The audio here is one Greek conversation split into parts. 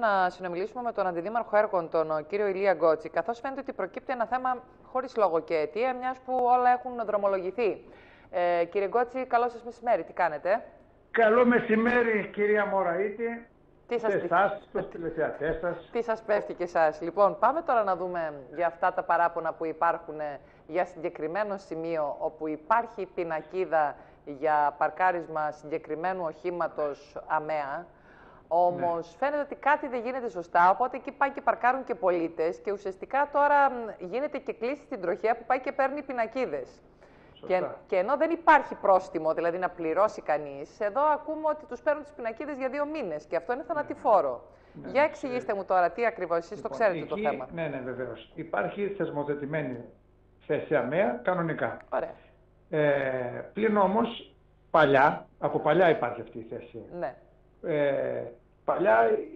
Να συνομιλήσουμε με τον Αντιδήμαρχο Έργων, τον κύριο Ηλία Γκότση, καθώς φαίνεται ότι προκύπτει ένα θέμα χωρίς λόγο και αιτία, μιας που όλα έχουν δρομολογηθεί. Κύριε Γκότση, καλό σας μεσημέρι. Τι κάνετε? Καλό μεσημέρι, κυρία Μωραήτη. Τι σας στους τηλεθεατές σας. Τι σας πέφτει και εσάς? Λοιπόν, πάμε τώρα να δούμε για αυτά τα παράπονα που υπάρχουν για συγκεκριμένο σημείο όπου υπάρχει πινακίδα για παρκάρισμα συγκεκριμένου οχήματος ΑΜΕΑ. Όμως φαίνεται ότι κάτι δεν γίνεται σωστά, οπότε εκεί πάει και παρκάρουν και πολίτες και ουσιαστικά τώρα γίνεται και κλίση στην τροχέα που πάει και παίρνει πινακίδες. Και ενώ δεν υπάρχει πρόστιμο, δηλαδή να πληρώσει κανείς, εδώ ακούμε ότι τους παίρνουν τις πινακίδες για 2 μήνες και αυτό είναι θανατηφόρο. Για εξηγήστε μου τώρα τι ακριβώς, εσείς το ξέρετε το θέμα. Ναι, βεβαίως. Υπάρχει θεσμοθετημένη θέση ΑΜΕΑ κανονικά. Ωραία. Πλην όμως, από παλιά υπάρχει αυτή η θέση. Ναι. Παλιά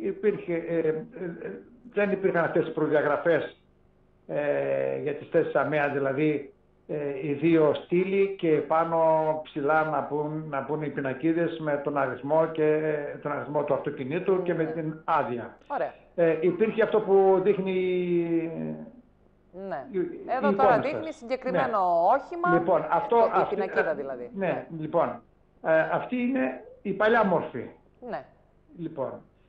δεν υπήρχαν αυτές οι προδιαγραφές για τις θέσεις ΑΜΕΑ, δηλαδή οι 2 στήλοι και πάνω ψηλά να μπουν οι πινακίδες με τον αριθμό του αυτοκινήτου και με την άδεια. Ωραία. Υπήρχε αυτό που δείχνει ναι. Εδώ τώρα δείχνει συγκεκριμένο όχημα, λοιπόν, η πινακίδα δηλαδή. Ναι, λοιπόν, αυτή είναι η παλιά μορφή. Ναι. Λοιπόν,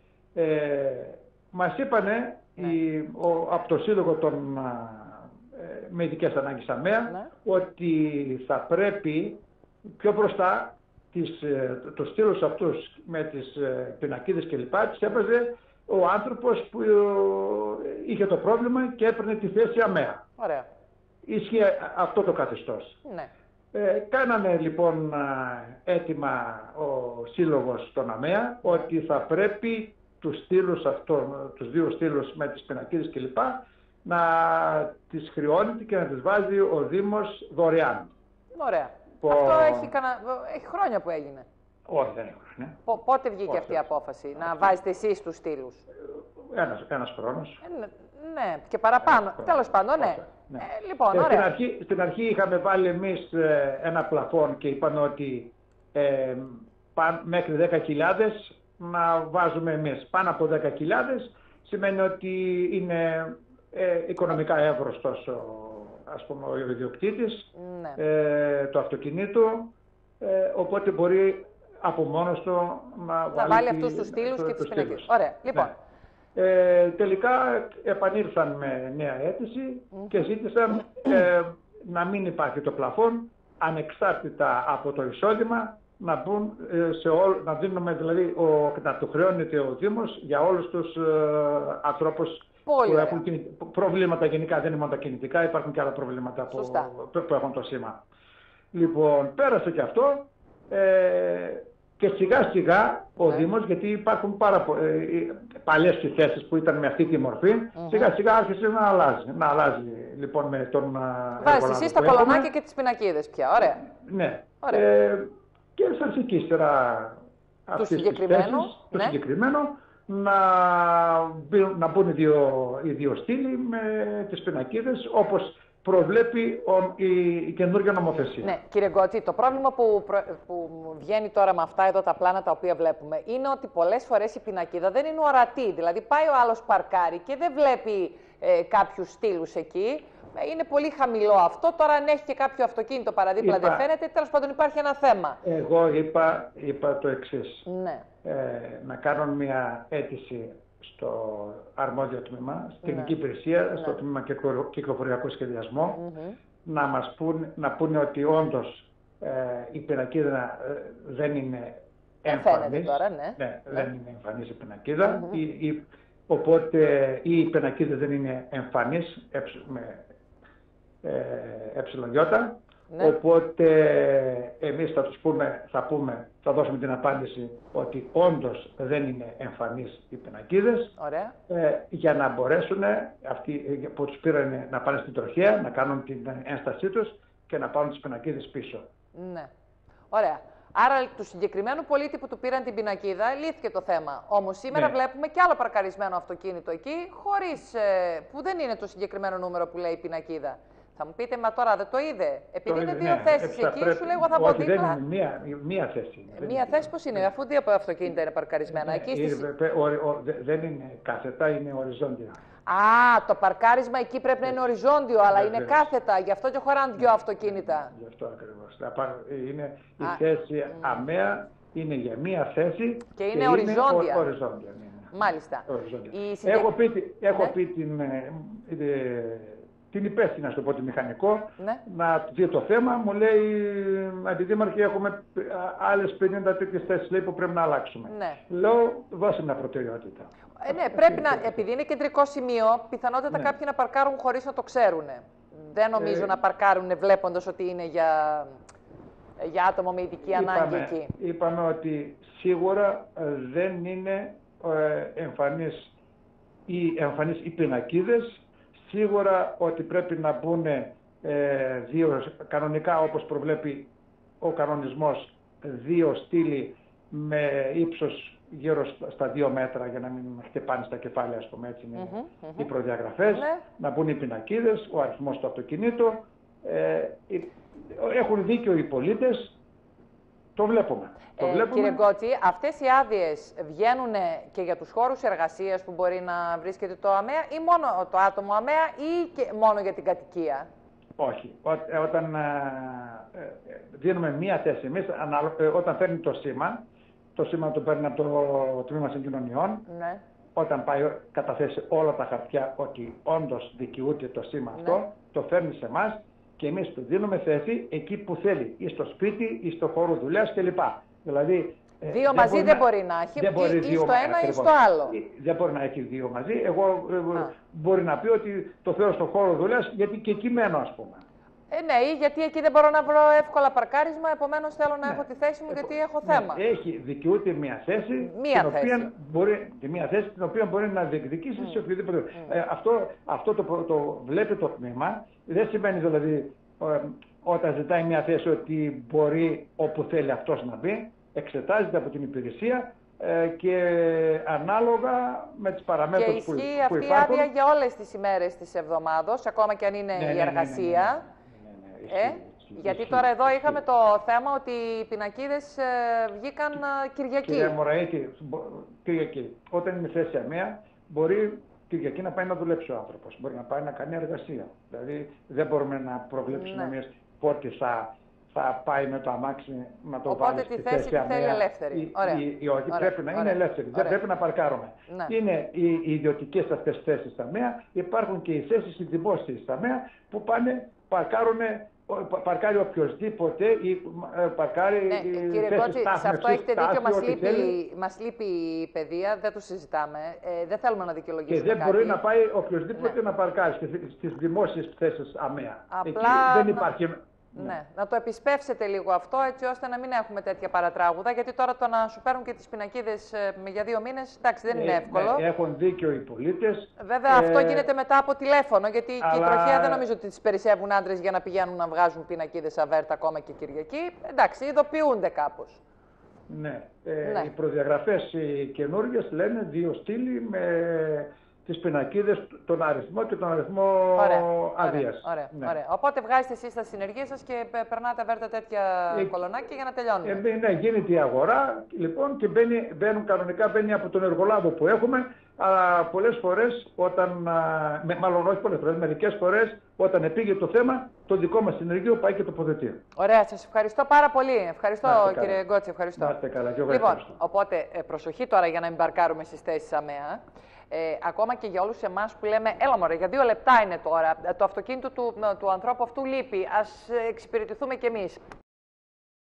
μας είπανε από το Σύλλογο των με ειδικές ανάγκες ΑΜΕΑ ότι θα πρέπει πιο μπροστά τους στήλους αυτούς με τις πινακίδες κλπ. Τις έπαιζε ο άνθρωπος που είχε το πρόβλημα και έπαιρνε τη θέση ΑΜΕΑ. Ωραία. Ίσχυε αυτό το καθεστώς. Ναι. Κάνανε λοιπόν έτοιμα ο Σύλλογος των ΑΜΕΑ ότι θα πρέπει τους στήλους αυτών, τους 2 στήλους με τις πινακίδες κλπ. Να τις χρεώνεται και να τις βάζει ο Δήμος δωρεάν. Ωραία. Αυτό έχει χρόνια που έγινε. Όχι, δεν έχει χρόνια. Πότε βγήκε αυτή η απόφαση, να βάζετε εσείς τους στήλους? Ένας χρόνος. Ναι, και παραπάνω. Τέλος πάντων, ναι. Λοιπόν, ωραία. Στην αρχή είχαμε βάλει εμείς ένα πλαφόν και είπαμε ότι μέχρι 10.000 να βάζουμε εμείς. Πάνω από 10.000 σημαίνει ότι είναι οικονομικά εύρωστος ο ιδιοκτήτης του αυτοκινήτου, οπότε μπορεί από μόνος του να βάλει αυτούς τους στήλους και τις πινακίδες. Ωραία, λοιπόν. Τελικά επανήλθαν με νέα αίτηση και ζήτησαν να μην υπάρχει το πλαφόν, ανεξάρτητα από το εισόδημα, να μπουν να δίνουμε δηλαδή, να το χρεώνεται ο Δήμος για όλους τους ανθρώπους που έχουν προβλήματα γενικά, δεν είναι μόνο τα κινητικά, υπάρχουν και άλλα προβλήματα που έχουν το σήμα. Λοιπόν, πέρασε και αυτό και σιγά σιγά ο Δήμος, γιατί υπάρχουν παλιές θέσεις που ήταν με αυτή τη μορφή, σιγά σιγά άρχισε να αλλάζει λοιπόν με τον βάζετε εσείς τα κολονάκια και τις πινακίδες πια, ωραία. Ναι. Και σαν εκεί ύστερα αυτές τις θέσεις, το συγκεκριμένο, να μπουν οι 2 στήλοι με τις πινακίδες όπως προβλέπει η καινούργια νομοθεσία. Ναι, κύριε Γκότση, το πρόβλημα που βγαίνει τώρα με αυτά εδώ τα πλάνα τα οποία βλέπουμε είναι ότι πολλές φορές η πινακίδα δεν είναι ορατή. Δηλαδή πάει ο άλλος παρκάρει και δεν βλέπει κάποιους στήλους εκεί. Είναι πολύ χαμηλό αυτό. Τώρα αν έχει και κάποιο αυτοκίνητο παραδίπλα δεν φαίνεται. Τέλος πάντων υπάρχει ένα θέμα. Εγώ είπα το εξής. Ναι. Να κάνω μια αίτηση στο αρμόδιο τμήμα, στην Εθνική Υπηρεσία, στο τμήμα Κυκλοφοριακό Σχεδιασμό, να πούνε ότι όντως η πινακίδα δεν είναι εμφανής. Δεν είναι εμφανής η πινακίδα. Οπότε η πινακίδα δεν είναι εμφανής με εψιλογιώτα. Οπότε εμείς θα δώσουμε την απάντηση ότι όντως δεν είναι εμφανείς οι πινακίδες, για να μπορέσουν αυτοί που τους πήραν να πάνε στην τροχέα, να κάνουν την ένστασή τους και να πάρουν τις πινακίδες πίσω. Ναι. Ωραία. Άρα του συγκεκριμένου πολίτη που του πήραν την πινακίδα λύθηκε το θέμα. Όμως σήμερα βλέπουμε και άλλο παρκαρισμένο αυτοκίνητο εκεί, που δεν είναι το συγκεκριμένο νούμερο που λέει η πινακίδα. Θα μου πείτε, μα τώρα δεν το είδε. Επειδή είναι δύο ναι, θέσεις εκεί, σου λέω εγώ θα πω όχι, δίπλα. δεν είναι μία θέση. Μία θέση πώς είναι, αφού δύο αυτοκίνητα είναι παρκαρισμένα. Εκεί δεν είναι κάθετα, είναι οριζόντια. Α, το παρκάρισμα εκεί πρέπει να είναι οριζόντιο, αλλά είναι κάθετα. Γι' αυτό και χωράνε δύο αυτοκίνητα. Γι' αυτό ακριβώς. Είναι η θέση ΑΜΕΑ, είναι για μία θέση και είναι οριζόντια. Οριζόντια. Μάλιστα. Έχω πει την υπεύθυνη, να το πω, τη μηχανικό, να δει το θέμα. Μου λέει, Αντιδήμαρχε, έχουμε άλλες 50 τέτοιες θέσεις, λέει, που πρέπει να αλλάξουμε. Ναι. Λέω, δώσε μια προτεραιότητα. Ναι, πρέπει να, επειδή είναι κεντρικό σημείο, πιθανότατα κάποιοι να παρκάρουν χωρίς να το ξέρουν. Δεν νομίζω να παρκάρουν βλέποντας ότι είναι για άτομο με ειδική ανάγκη εκεί. Είπαμε ότι σίγουρα δεν είναι εμφανείς οι πινακίδες. Σίγουρα ότι πρέπει να μπουν δύο, κανονικά όπως προβλέπει ο κανονισμός, δύο στήλοι με ύψος γύρω στα 2 μέτρα για να μην χτυπάνε στα κεφάλια, ας πούμε, έτσι είναι οι προδιαγραφές. Να μπουν οι πινακίδες, ο αριθμός του αυτοκινήτου. Έχουν δίκιο οι πολίτες. Το βλέπουμε. Κύριε Γκότση, αυτές οι άδειες βγαίνουν και για τους χώρους εργασίας που μπορεί να βρίσκεται το ΑΜΕΑ ή μόνο το άτομο ΑΜΕΑ ή και μόνο για την κατοικία? Όχι. Όταν δίνουμε μία θέση εμείς, όταν φέρνει το σήμα το παίρνει από το Τμήμα Συγκοινωνιών, όταν πάει καταθέσει όλα τα χαρτιά ότι όντως δικαιούται το σήμα αυτό, το φέρνει σε εμάς και εμείς του δίνουμε θέση εκεί που θέλει, ή στο σπίτι, ή στο χώρο δουλειάς κλπ. Δηλαδή, δύο μαζί δεν μπορεί να έχει, ή στο ένα ή στο άλλο. Δεν μπορεί να έχει δύο μαζί. Εγώ μπορεί να πει ότι το θέλω στο χώρο δουλειάς γιατί και εκεί μένω, ας πούμε. Ναι, ή γιατί εκεί δεν μπορώ να βρω εύκολα παρκάρισμα, επομένως θέλω να έχω τη θέση μου γιατί έχω θέμα. Δικαιούται μια θέση, την οποία μπορεί να διεκδικήσει σε οποιοδήποτε. Αυτό το βλέπει το τμήμα. Δεν σημαίνει δηλαδή όταν ζητάει μια θέση ότι μπορεί όπου θέλει αυτός να μπει. Εξετάζεται από την υπηρεσία και ανάλογα με τις παραμέτρους που υπάρχουν. Και ισχύει αυτή η άδεια για όλες τις ημέρες της εβδομάδος, ακόμα και αν είναι η εργασία. Γιατί τώρα εδώ είχαμε το θέμα ότι οι πινακίδες βγήκαν Κυριακή. Κυρία Μωραήτη, Κυριακή. Όταν είναι θέση ΑΜΕΑ, μπορεί Κυριακή να πάει να δουλέψει ο άνθρωπος. Μπορεί να πάει να κάνει εργασία. Δηλαδή δεν μπορούμε να προβλέψουμε εμείς πότε θα πάει με το αμάξι να το βάλει στη θέση τη θέλει ελεύθερη. Όχι, πρέπει να είναι ελεύθερη. Δεν πρέπει να παρκάρουμε. Είναι οι ιδιωτικές αυτές θέσεις στα ΜΕΑ, υπάρχουν και οι θέσεις οι δημόσιες στα ΜΕΑ που πάνε, παρκάρει οποιοδήποτε ή παρκάρει κύριε Γκότση, σε αυτό έχετε δίκιο, μας λείπει η παιδεία, δεν το συζητάμε, δεν θέλουμε να δικαιολογήσουμε και δεν μπορεί να πάει οποιοδήποτε να παρκάρει στις δημόσιες θέσεις ΑΜΕΑ. Απλά δεν υπάρχει. Να το επισπεύσετε λίγο αυτό, έτσι ώστε να μην έχουμε τέτοια παρατράγουδα, γιατί τώρα το να σου παίρνουν και τις πινακίδες για 2 μήνες, εντάξει, δεν είναι εύκολο. Έχουν δίκιο οι πολίτες. Βέβαια, αυτό γίνεται μετά από τηλέφωνο, γιατί η τροχέα δεν νομίζω ότι τις περισσεύουν άντρες για να πηγαίνουν να βγάζουν πινακίδες αβέρτα ακόμα και Κυριακή. Εντάξει, ειδοποιούνται κάπως. Ναι. Οι προδιαγραφές οι καινούργιες λένε 2 στήλοι με τις πινακίδες, τον αριθμό και τον αριθμό αδείας. Ωραία. Οπότε βγάζετε εσείς τα συνεργεία σας και περνάτε αβέρτα τέτοια κολονάκια για να τελειώνουμε. Ναι, γίνεται η αγορά λοιπόν και μπαίνει από τον εργολάβο που έχουμε, αλλά πολλές φορές μάλλον όχι πολλές φορές, μερικές φορές όταν επήγε το θέμα, το δικό μας συνεργείο πάει και τοποθετεί. Ωραία, σας ευχαριστώ πάρα πολύ. Ευχαριστώ κύριε Γκότση, ευχαριστώ. Να είστε καλά, και εγώ λοιπόν, ευχαριστώ. Οπότε προσοχή τώρα για να μην παρκάρουμε στις θέσεις ΑΜΕΑ. Ακόμα και για όλους εμάς που λέμε, έλα μωρέ, για 2 λεπτά είναι τώρα, το αυτοκίνητο του ανθρώπου αυτού λείπει, ας εξυπηρετηθούμε κι εμείς.